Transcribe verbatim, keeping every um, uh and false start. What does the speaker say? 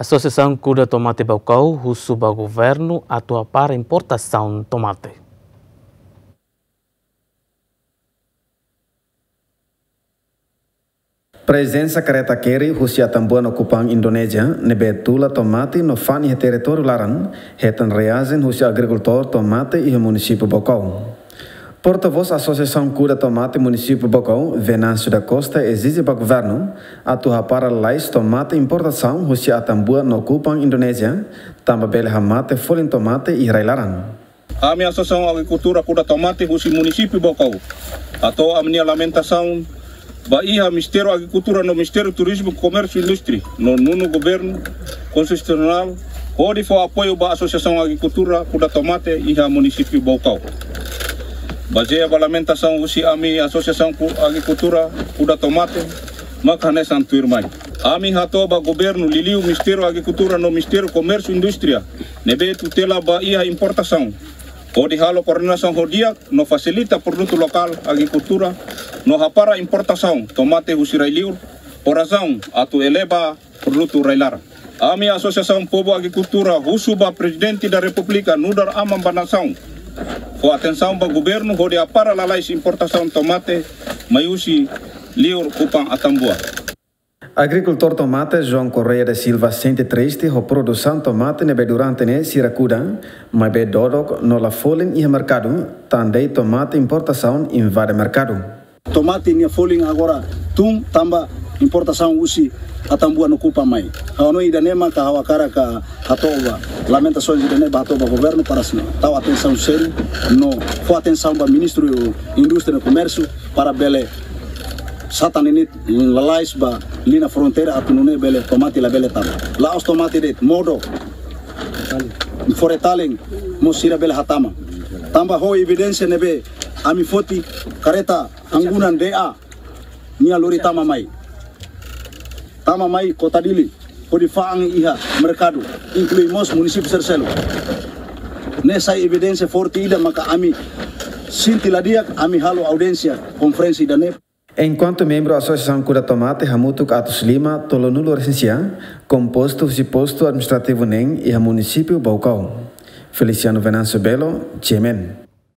Associação Cuda Tomate Baucau, o subgoverno atua para importação de tomate. Presença careta keri Rusia tambua no Kupang Indonesia nebe tula tomate no fani território laran hetan reazen Rusia agricultor tomate e município Baucau. Porta-voz Associação Cuda Tomate Município Baucau, Venâncio da Costa, exige para o governo atuar para leis tomate importação Rusia tambua no Kupang Indonesia, também hamate folin tomate e railaran. A minha Associação Agricultura Cuda Tomate Rusia Município Baucau, atau a minha lamentação Bahia Ministério Agricultura no Ministério Turismo, Comércio e Indústria, no nono governo constitucional, onde foi apoio da Associação Agricultura Cuda Tomate e a Município Baucau. Baseia a lamentação usi a minha Associação Agricultura Cuda Tomate, makane santo irmão. A minha hatoba governo liliu Ministério Agricultura no Ministério Comércio e Indústria, nebe tutela Bahia importação. Onde halo coordenação rodia no facilita produto local agricultura no rapara importação tomate usirailiur por razão atu eleva produto railar. A minha Associação Povo Agricultura Rusuba Presidente da República Nudar Amambanação com atenção para o governo onde apara la leis importação tomate maiusi liur Kupang Atambua. Agricultor tomate João Correia da Silva sente triste a produção tomate nebe durante ne Siracuda, mas be dodok no la folin e mercado, também tomate importação invade mercado. Tomate nia folin agora tum tamba importação usi atambua no Kupang mai. Hano idanema ka hawakara ka hatoba. Lamentações idanema hatoba governo para sino. Tau atenção sério no fo atenção ba ministro indústria e comércio para bele satan ini lalais ba lina fronteira atunune bele tomate la bele tama. La os tomate det modo foretalen mosira bele hatama. Tamba ho evidência nebe ami foti kareta anggunan D A nia lori tama mai. Tama mai kota dili podi faang iha mercado incluímos município Cercelo. Nessa evidência forte ida maka ami sintiladia ami halo audiência conferência da ne. Enquanto membro da Associação Cuda Tomate, Hamutuk Atos Lima, Tolonulo Recensia, composto e posto administrativo N E M e a município Baucau. Feliciano Venâncio Belo, Chairman.